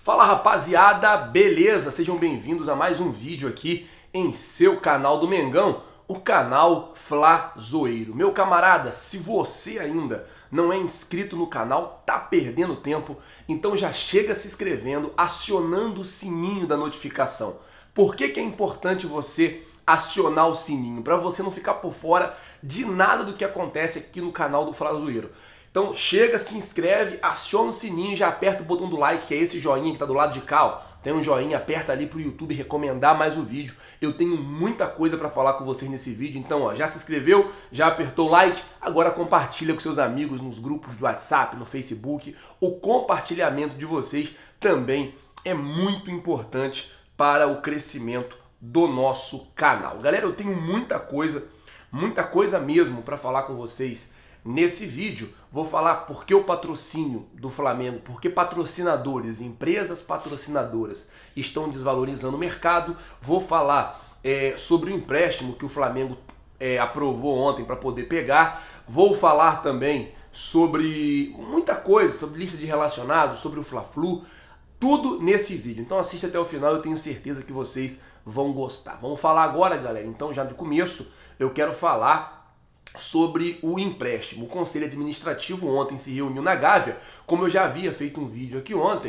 Fala rapaziada, beleza? Sejam bem-vindos a mais um vídeo aqui em seu canal do Mengão, o canal Flazoeiro. Meu camarada, se você ainda não é inscrito no canal, tá perdendo tempo, então já chega se inscrevendo, acionando o sininho da notificação. Por que é importante você acionar o sininho? Para você não ficar por fora de nada do que acontece aqui no canal do Flazoeiro. Então chega, se inscreve, aciona o sininho, já aperta o botão do like, que é esse joinha que tá do lado de cá, ó. Tem um joinha, aperta ali pro YouTube recomendar mais o vídeo. Eu tenho muita coisa para falar com vocês nesse vídeo, então ó, já se inscreveu, já apertou o like, agora compartilha com seus amigos nos grupos do WhatsApp, no Facebook. O compartilhamento de vocês também é muito importante para o crescimento do nosso canal. Galera, eu tenho muita coisa mesmo para falar com vocês. Nesse vídeo vou falar por que o patrocínio do Flamengo, por que patrocinadores, empresas patrocinadoras estão desvalorizando o mercado. Vou falar sobre o empréstimo que o Flamengo aprovou ontem para poder pegar. Vou falar também sobre muita coisa, sobre lista de relacionados, sobre o Fla-Flu, tudo nesse vídeo. Então assista até o final, eu tenho certeza que vocês vão gostar. Vamos falar agora, galera. Então já de começo eu quero falar sobre o empréstimo. O Conselho Administrativo ontem se reuniu na Gávea, como eu já havia feito um vídeo aqui ontem,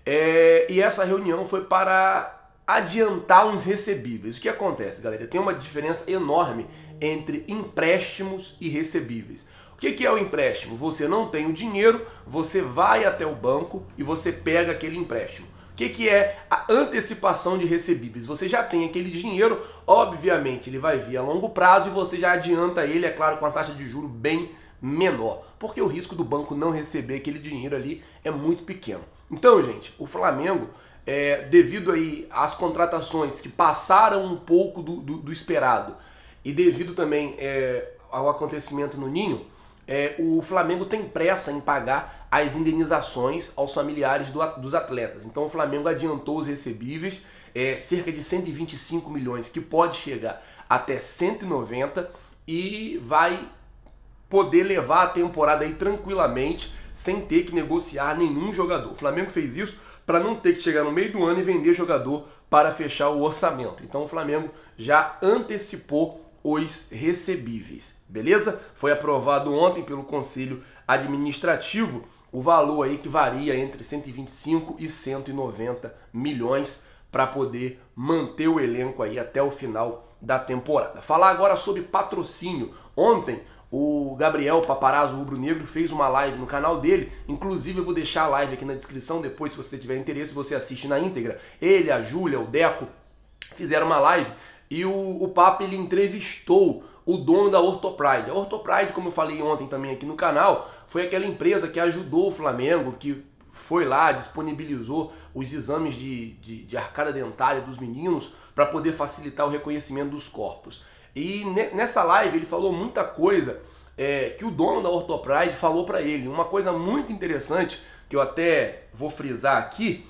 e essa reunião foi para adiantar uns recebíveis. O que acontece, galera? Tem uma diferença enorme entre empréstimos e recebíveis. O que é o empréstimo? Você não tem o dinheiro, você vai até o banco e você pega aquele empréstimo. O que é a antecipação de recebíveis? Você já tem aquele dinheiro, obviamente ele vai vir a longo prazo e você já adianta ele, é claro, com a taxa de juros bem menor, porque o risco do banco não receber aquele dinheiro ali é muito pequeno. Então, gente, o Flamengo, devido aí às contratações que passaram um pouco do esperado e devido também ao acontecimento no Ninho, o Flamengo tem pressa em pagar as indenizações aos familiares dos atletas. Então o Flamengo adiantou os recebíveis, cerca de 125 milhões, que pode chegar até 190, e vai poder levar a temporada aí tranquilamente, sem ter que negociar nenhum jogador. O Flamengo fez isso para não ter que chegar no meio do ano e vender jogador para fechar o orçamento. Então o Flamengo já antecipou os recebíveis, beleza? Foi aprovado ontem pelo Conselho Administrativo o valor aí que varia entre 125 e 190 milhões para poder manter o elenco aí até o final da temporada. Falar agora sobre patrocínio. Ontem o Gabriel Paparazzo Rubro Negro fez uma live no canal dele, inclusive eu vou deixar a live aqui na descrição, depois se você tiver interesse você assiste na íntegra. Ele, a Júlia, o Deco fizeram uma live e o Papa ele entrevistou o dono da Orthopride. A Orthopride, como eu falei ontem também aqui no canal, foi aquela empresa que ajudou o Flamengo, que foi lá, disponibilizou os exames de arcada dentária dos meninos para poder facilitar o reconhecimento dos corpos. E nessa live ele falou muita coisa que o dono da Orthopride falou para ele. Uma coisa muito interessante, que eu até vou frisar aqui,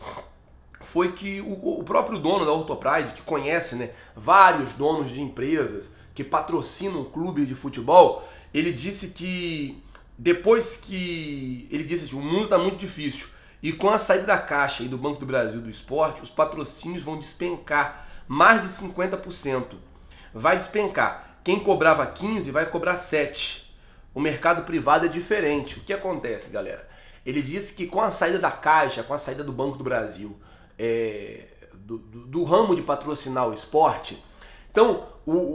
foi que o próprio dono da Orthopride, que conhece, né, vários donos de empresas que patrocinam clubes de futebol, ele disse que depois que ele disse assim, o mundo está muito difícil e com a saída da Caixa e do Banco do Brasil do Esporte, os patrocínios vão despencar mais de 50%. Vai despencar. Quem cobrava 15 vai cobrar 7. O mercado privado é diferente. O que acontece, galera? Ele disse que com a saída da Caixa, com a saída do Banco do Brasil, do ramo de patrocinar o esporte, então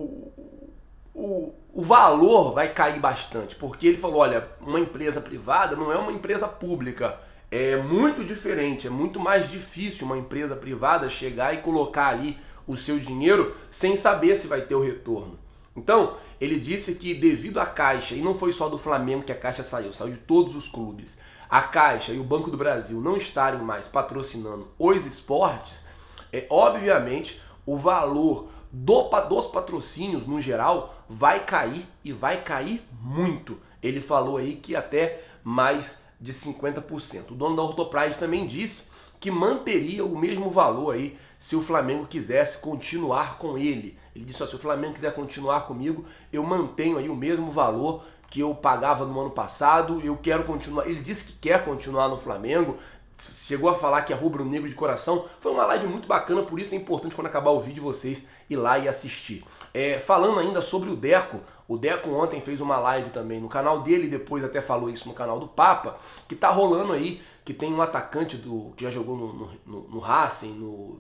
o valor vai cair bastante, porque ele falou, olha, uma empresa privada não é uma empresa pública, é muito diferente, é muito mais difícil uma empresa privada chegar e colocar ali o seu dinheiro sem saber se vai ter o retorno. Então, ele disse que devido à Caixa, e não foi só do Flamengo que a Caixa saiu de todos os clubes, a Caixa e o Banco do Brasil não estarem mais patrocinando os esportes, obviamente o valor dos patrocínios no geral vai cair, e vai cair muito. Ele falou aí que até mais de 50%. O dono da Orthopride também disse que manteria o mesmo valor aí se o Flamengo quisesse continuar com ele. Ele disse, ó, se o Flamengo quiser continuar comigo, eu mantenho aí o mesmo valor que eu pagava no ano passado, eu quero continuar. Ele disse que quer continuar no Flamengo, chegou a falar que é rubro-negro de coração. Foi uma live muito bacana, por isso é importante quando acabar o vídeo vocês ir lá e assistir. Falando ainda sobre o Deco ontem fez uma live também no canal dele, depois até falou isso no canal do Papa, que tá rolando aí, que tem um atacante que já jogou no Racing,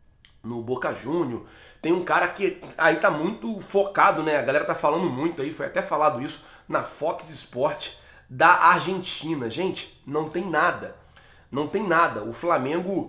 no Boca Júnior. Tem um cara que aí tá muito focado, né? A galera tá falando muito aí, foi até falado isso na Fox Sport da Argentina. Gente, não tem nada. Não tem nada. O Flamengo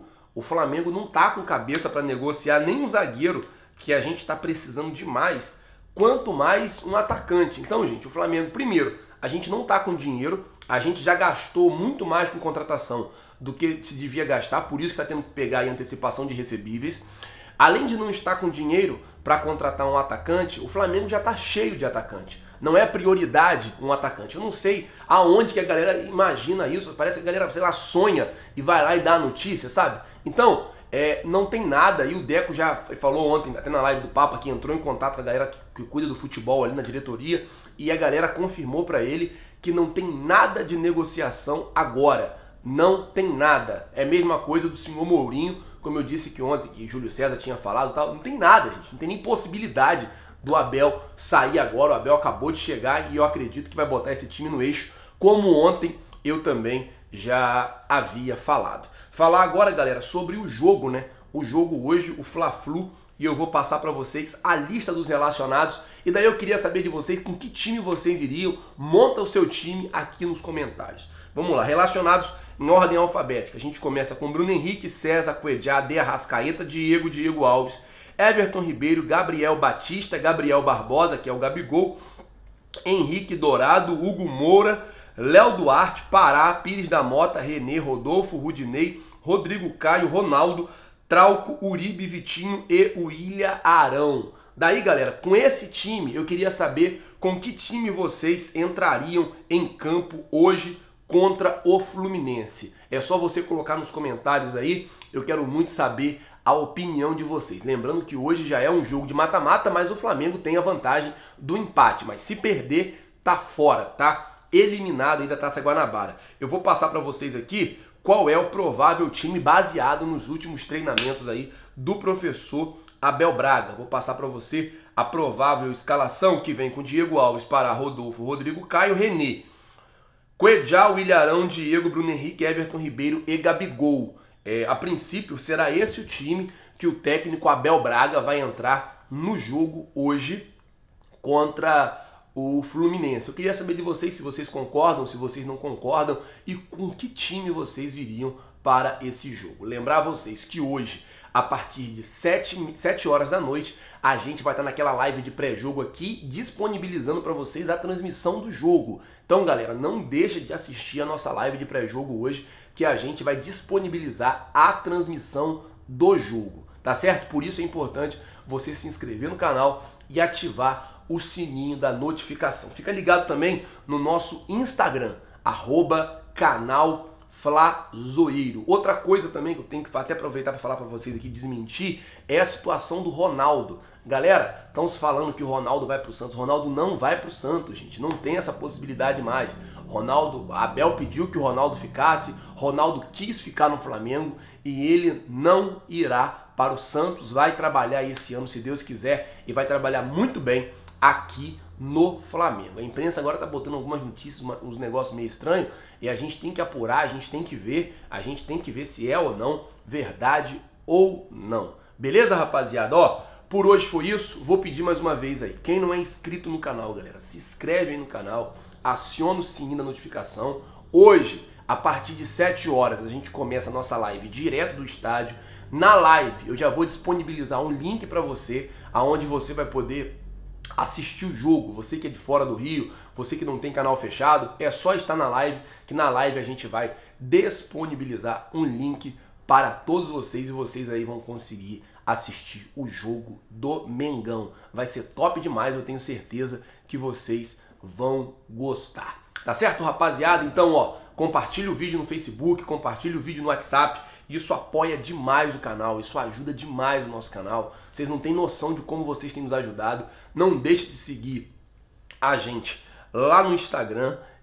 não tá com cabeça para negociar nem um zagueiro, que a gente tá precisando demais, quanto mais um atacante. Então, gente, o Flamengo, primeiro, a gente não tá com dinheiro, a gente já gastou muito mais com contratação do que se devia gastar, por isso que tá tendo que pegar aí antecipação de recebíveis. Além de não estar com dinheiro para contratar um atacante, o Flamengo já tá cheio de atacante. Não é prioridade um atacante. Eu não sei aonde que a galera imagina isso. Parece que a galera, sei lá, sonha e vai lá e dá a notícia, sabe? Então, não tem nada. E o Deco já falou ontem, até na live do Papa, que entrou em contato com a galera que cuida do futebol ali na diretoria. E a galera confirmou para ele que não tem nada de negociação agora. Não tem nada. É a mesma coisa do senhor Mourinho, como eu disse que ontem, que Júlio César tinha falado e tal. Não tem nada, gente. Não tem nem possibilidade do Abel sair agora. O Abel acabou de chegar e eu acredito que vai botar esse time no eixo, como ontem eu também já havia falado. Falar agora, galera, sobre o jogo, né? O jogo hoje, o Fla-Flu, e eu vou passar para vocês a lista dos relacionados. E daí eu queria saber de vocês com que time vocês iriam. Monta o seu time aqui nos comentários. Vamos lá, relacionados em ordem alfabética. A gente começa com Bruno Henrique, César, Cuejá, De Arrascaeta, Diego Alves, Everton Ribeiro, Gabriel Batista, Gabriel Barbosa, que é o Gabigol, Henrique Dourado, Hugo Moura, Léo Duarte, Pará, Pires da Mota, René, Rodolfo, Rudinei, Rodrigo Caio, Ronaldo, Trauco, Uribe, Vitinho e William Arão. Daí, galera, com esse time, eu queria saber com que time vocês entrariam em campo hoje contra o Fluminense. É só você colocar nos comentários aí, eu quero muito saber a opinião de vocês. Lembrando que hoje já é um jogo de mata-mata, mas o Flamengo tem a vantagem do empate, mas se perder, tá fora, tá eliminado aí da Taça Guanabara. Eu vou passar para vocês aqui qual é o provável time baseado nos últimos treinamentos aí do professor Abel Braga. Vou passar para você a provável escalação que vem com Diego Alves, Pará, Rodolfo, Rodrigo Caio, René, Cuejá, William Arão, Diego, Bruno Henrique, Everton Ribeiro e Gabigol. A princípio será esse o time que o técnico Abel Braga vai entrar no jogo hoje contra o Fluminense. Eu queria saber de vocês se vocês concordam, se vocês não concordam e com que time vocês viriam para esse jogo. Lembrar vocês que hoje, a partir de 7 horas da noite, a gente vai estar naquela live de pré-jogo aqui, disponibilizando para vocês a transmissão do jogo. Então, galera, não deixa de assistir a nossa live de pré-jogo hoje, que a gente vai disponibilizar a transmissão do jogo, tá certo? Por isso é importante você se inscrever no canal e ativar o sininho da notificação. Fica ligado também no nosso Instagram, @canal Flazoeiro. Outra coisa também que eu tenho que até aproveitar para falar para vocês aqui, desmentir, é a situação do Ronaldo. Galera, estão se falando que o Ronaldo vai para o Santos. Ronaldo não vai para o Santos, gente. Não tem essa possibilidade mais. Ronaldo, Abel pediu que o Ronaldo ficasse, Ronaldo quis ficar no Flamengo e ele não irá para o Santos. Vai trabalhar esse ano, se Deus quiser, e vai trabalhar muito bem aqui no Flamengo. A imprensa agora tá botando algumas notícias, uns negócios meio estranhos, e a gente tem que apurar, a gente tem que ver se é ou não verdade ou não. Beleza, rapaziada? Ó, por hoje foi isso. Vou pedir mais uma vez aí, quem não é inscrito no canal, galera, se inscreve aí no canal, aciona o sininho da notificação. Hoje, a partir de 7 horas, a gente começa a nossa live direto do estádio. Na live, eu já vou disponibilizar um link para você, aonde você vai poder assistir o jogo. Você que é de fora do Rio, você que não tem canal fechado, é só estar na live, que na live a gente vai disponibilizar um link para todos vocês e vocês aí vão conseguir assistir o jogo do Mengão. Vai ser top demais, eu tenho certeza que vocês vão gostar. Tá certo, rapaziada? Então, ó, compartilha o vídeo no Facebook, compartilha o vídeo no WhatsApp. Isso apoia demais o canal, isso ajuda demais o nosso canal. Vocês não têm noção de como vocês têm nos ajudado. Não deixe de seguir a gente lá no Instagram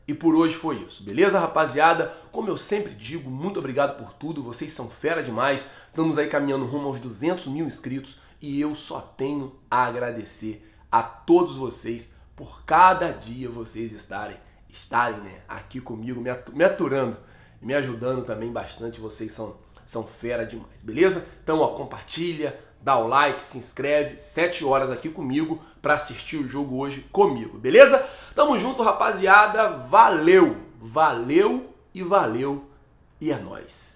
E por hoje foi isso, beleza, rapaziada? Como eu sempre digo, muito obrigado por tudo, vocês são fera demais. Estamos aí caminhando rumo aos 200 mil inscritos e eu só tenho a agradecer a todos vocês por cada dia vocês estarem né, aqui comigo, me aturando e me ajudando também bastante. Vocês são fera demais, beleza? Então, ó, compartilha, dá o like, se inscreve, 7 horas aqui comigo para assistir o jogo hoje comigo, beleza? Tamo junto, rapaziada, valeu, valeu e é nóis.